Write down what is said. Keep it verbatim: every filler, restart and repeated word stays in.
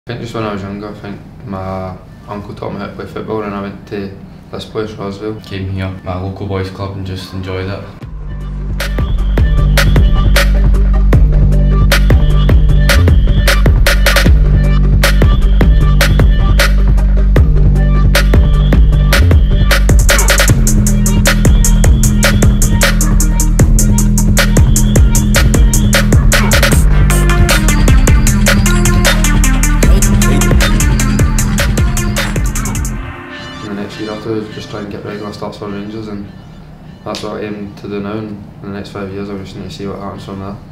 I think just when I was younger, I think my uncle taught me how to play football and I went to this place, Rosville. Came here, my local boys club, and just enjoyed it. Next year after, just try and get regular starts for Rangers, and that's what I aim to do now. And in the next five years, I just need to see what happens from there.